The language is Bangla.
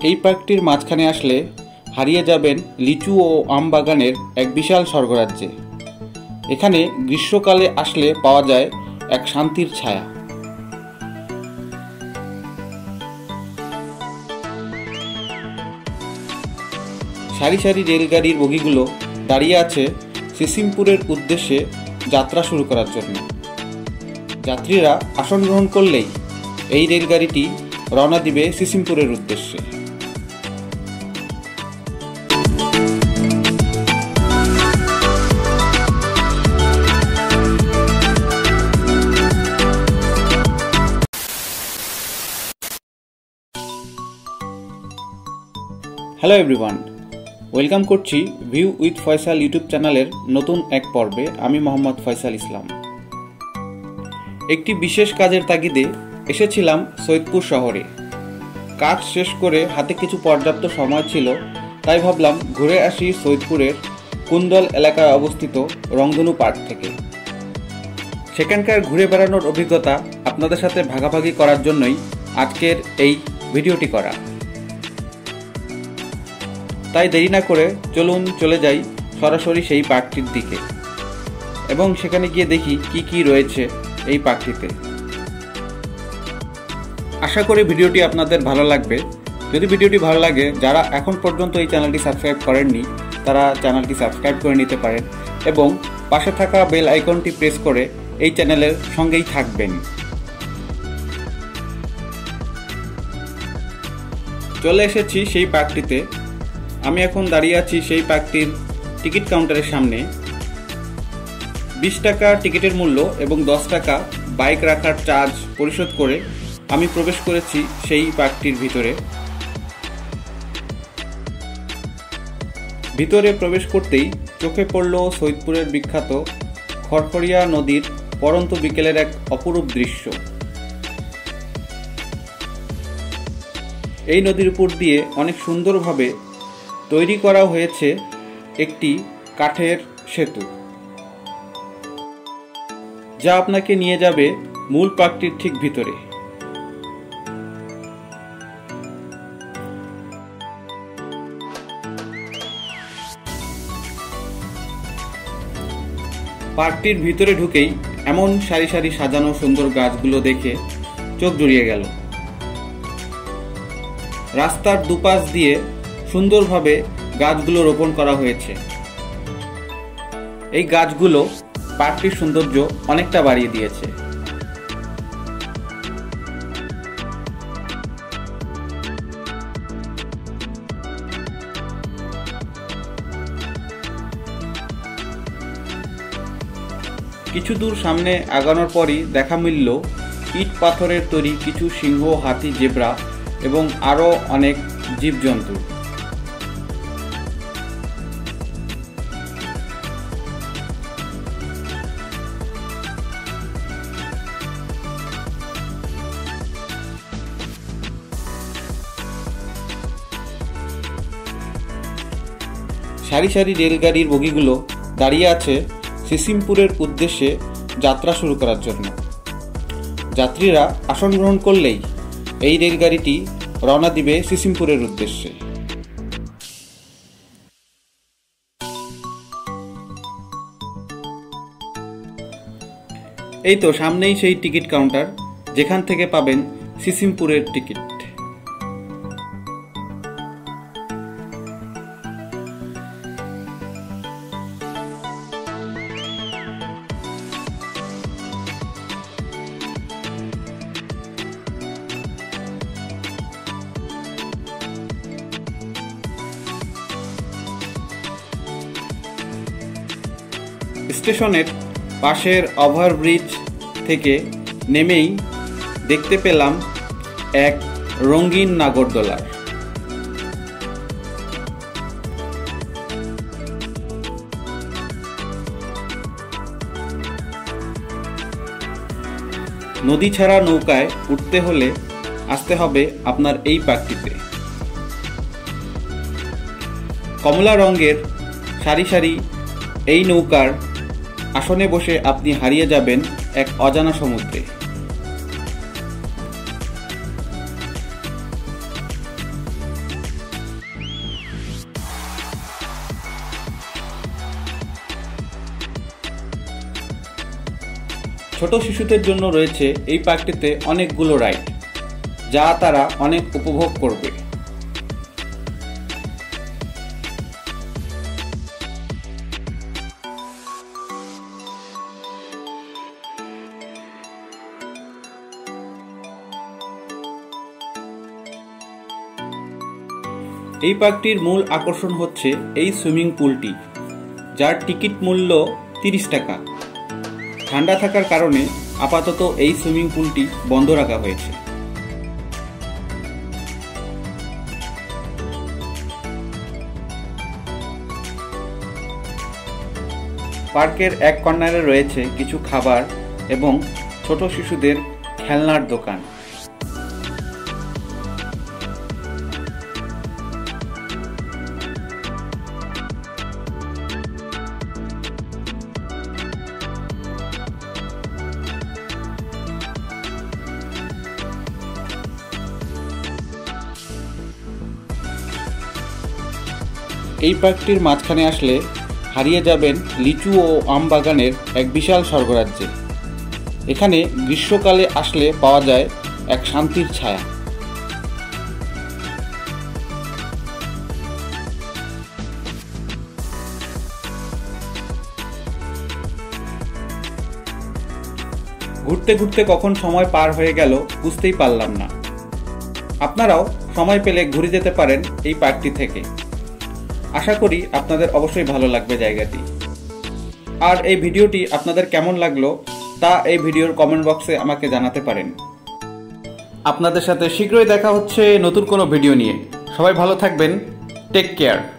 এই পার্কটির মাঝখানে আসলে হারিয়ে যাবেন লিচু ও আম বাগানের এক বিশাল স্বর্গরাজ্যে। এখানে গ্রীষ্মকালে আসলে পাওয়া যায় এক শান্তির ছায়া। সারি সারি রেলগাড়ির বগিগুলো দাঁড়িয়ে আছে সিসিমপুরের উদ্দেশ্যে যাত্রা শুরু করার জন্য। যাত্রীরা আসন গ্রহণ করলেই এই রেলগাড়িটি রওনা দিবে সিসিমপুরের উদ্দেশ্যে। হ্যালো এভরিওয়ান, ওয়েলকাম করছি ভিউ উইথ ফয়সাল ইউটিউব চ্যানেলের নতুন এক পর্বে। আমি মোহাম্মদ ফয়সাল ইসলাম। একটি বিশেষ কাজের তাগিদে এসেছিলাম সৈয়দপুর শহরে। কাজ শেষ করে হাতে কিছু পর্যাপ্ত সময় ছিল, তাই ভাবলাম ঘুরে আসি সৈয়দপুরের কুন্দল এলাকায় অবস্থিত রংধনু পার্ক থেকে। সেখানকার ঘুরে বেড়ানোর অভিজ্ঞতা আপনাদের সাথে ভাগাভাগি করার জন্যই আজকের এই ভিডিওটি করা। তাই দেরি না করে চলুন চলে যাই সরাসরি সেই পার্কটির দিকে এবং সেখানে গিয়ে দেখি কি কি রয়েছে এই পার্কটিতে। আশা করি ভিডিওটি আপনাদের ভালো লাগবে। যদি ভিডিওটি ভালো লাগে, যারা এখন পর্যন্ত এই চ্যানেলটি সাবস্ক্রাইব করেননি তারা চ্যানেলটি সাবস্ক্রাইব করে নিতে পারেন এবং পাশে থাকা বেল আইকনটি প্রেস করে এই চ্যানেলের সঙ্গেই থাকবেন। চলে এসেছি সেই পার্কটিতে। আমি এখন দাঁড়িয়ে আছি সেই পার্কটির টিকিট কাউন্টারের সামনে। 20 টাকা টিকিটের মূল্য এবং 10 টাকা বাইক রাখার চার্জ পরিশোধ করে আমি প্রবেশ করেছি সেই পার্কটির ভিতরে। ভিতরে প্রবেশ করতেই চোখে পড়ল সৈয়দপুরের বিখ্যাত খড়খড়িয়া নদীর পড়ন্ত বিকেলের এক অপরূপ দৃশ্য। এই নদীর উপর দিয়ে অনেক সুন্দরভাবে তৈরি করা হয়েছে একটি কাঠের সেতু, যা আপনাকে নিয়ে যাবে মূল পার্কটির ঠিক ভিতরে। পার্কটির ভিতরে ঢুকেই এমন সারি সারি সাজানো সুন্দর গাছগুলো দেখে চোখ জুড়িয়ে গেল। রাস্তার দুপাশ দিয়ে সুন্দরভাবে গাছগুলো রোপণ করা হয়েছে। এই গাছগুলো পার্কটির সৌন্দর্য অনেকটা বাড়িয়ে দিয়েছে। কিছু দূর সামনে আগানোর পরই দেখা মিলল ইট পাথরের তৈরি কিছু সিংহ, হাতি, জেব্রা এবং আরও অনেক জীবজন্তু। সারি সারি রেলগাড়ির বগিগুলো দাঁড়িয়ে আছে সিসিমপুরের উদ্দেশ্যে যাত্রা শুরু করার জন্য। যাত্রীরা আসন গ্রহণ করলেই এই রেলগাড়িটি রওনা দিবে সিসিমপুরের উদ্দেশ্যে। এই তো সামনেই সেই টিকিট কাউন্টার, যেখান থেকে পাবেন সিসিমপুরের টিকিট। স্টেশনের পাশের ওভারব্রিজ থেকে নেমেই দেখতে পেলাম এক রঙিন নাগরদোলা। নদী ছাড়া নৌকায় উঠতে হলে আসতে হবে আপনার এই পার্কটিতে। কমলা রঙের সারি সারি এই নৌকার আসনে বসে আপনি হারিয়ে যাবেন এক অজানা সমুদ্রে। ছোট শিশুদের জন্য রয়েছে এই পার্কটিতে অনেকগুলো রাইড, যা তারা অনেক উপভোগ করবে। এই পার্কটির মূল আকর্ষণ হচ্ছে এই সুইমিং পুলটি, যার টিকিট মূল্য 30 টাকা। ঠান্ডা থাকার কারণে আপাতত এই সুইমিং পুলটি বন্ধ রাখা হয়েছে। পার্কের এক কর্নারে রয়েছে কিছু খাবার এবং ছোট শিশুদের খেলনার দোকান। এই পার্কটির মাঝখানে আসলে হারিয়ে যাবেন লিচু ও আম বাগানের এক বিশাল স্বর্গরাজ্যে। এখানে গ্রীষ্মকালে আসলে পাওয়া যায় এক শান্তির ছায়া। ঘুরতে ঘুরতে কখন সময় পার হয়ে গেল বুঝতেই পারলাম না। আপনারাও সময় পেলে ঘুরে যেতে পারেন এই পার্কটি থেকে। আশা করি আপনাদের অবশ্যই ভালো লাগবে জায়গাটি। আর এই ভিডিওটি আপনাদের কেমন লাগলো তা এই ভিডিওর কমেন্ট বক্সে আমাকে জানাতে পারেন। আপনাদের সাথে শীঘ্রই দেখা হচ্ছে নতুন কোনো ভিডিও নিয়ে। সবাই ভালো থাকবেন। Take care.